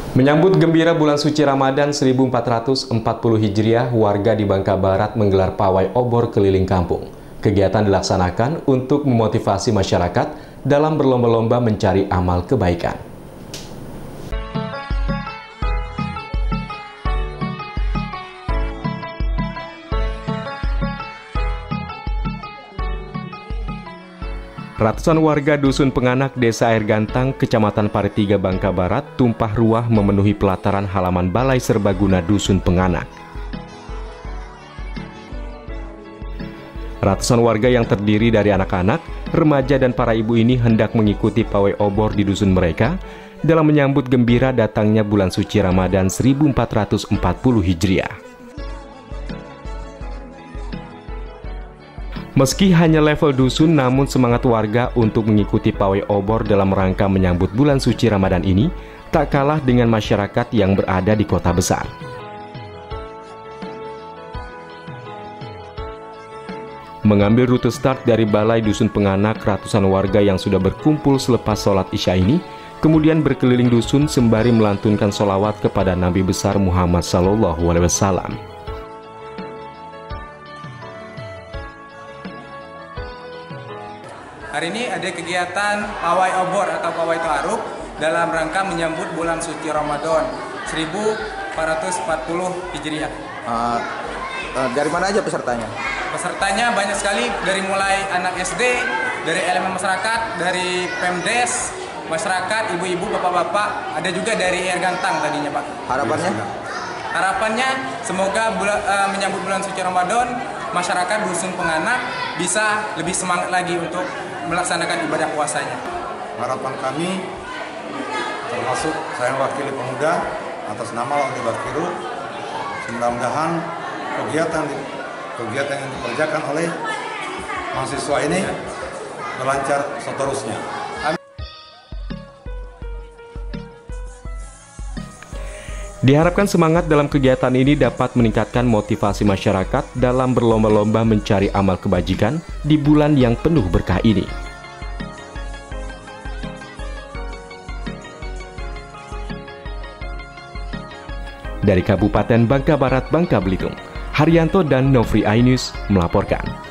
Menyambut gembira bulan suci Ramadan 1440 Hijriah, warga di Bangka Barat menggelar pawai obor keliling kampung. Kegiatan dilaksanakan untuk memotivasi masyarakat dalam berlomba-lomba mencari amal kebaikan. Ratusan warga Dusun Penganak, Desa Air Gantang, Kecamatan Paritiga, Bangka Barat, tumpah ruah memenuhi pelataran halaman Balai Serbaguna Dusun Penganak. Ratusan warga yang terdiri dari anak-anak, remaja, dan para ibu ini hendak mengikuti pawai obor di dusun mereka dalam menyambut gembira datangnya bulan suci Ramadan 1440 Hijriah. Meski hanya level dusun, namun semangat warga untuk mengikuti pawai obor dalam rangka menyambut bulan suci Ramadan ini tak kalah dengan masyarakat yang berada di kota besar. Mengambil rute start dari Balai Dusun Penganak, ratusan warga yang sudah berkumpul selepas sholat Isya ini kemudian berkeliling dusun sembari melantunkan sholawat kepada Nabi besar Muhammad SAW. Hari ini ada kegiatan pawai obor atau pawai ta'aruf dalam rangka menyambut bulan suci Ramadan 1440 Hijriah. Dari mana aja pesertanya? Pesertanya banyak sekali, dari mulai anak SD, dari elemen masyarakat, dari Pemdes, masyarakat, ibu-ibu, bapak-bapak, ada juga dari Air Gantang tadinya, Pak. Harapannya? Harapannya semoga menyambut bulan suci Ramadan, masyarakat Dusun Penganak bisa lebih semangat lagi untuk melaksanakan ibadah puasanya. Harapan kami, termasuk saya wakili pemuda atas nama Wakil Bakiru, mudah-mudahan kegiatan yang dikerjakan oleh mahasiswa ini melancar seterusnya. Diharapkan semangat dalam kegiatan ini dapat meningkatkan motivasi masyarakat dalam berlomba-lomba mencari amal kebajikan di bulan yang penuh berkah ini. Dari Kabupaten Bangka Barat, Bangka Belitung, Haryanto dan Nofri Ainus melaporkan.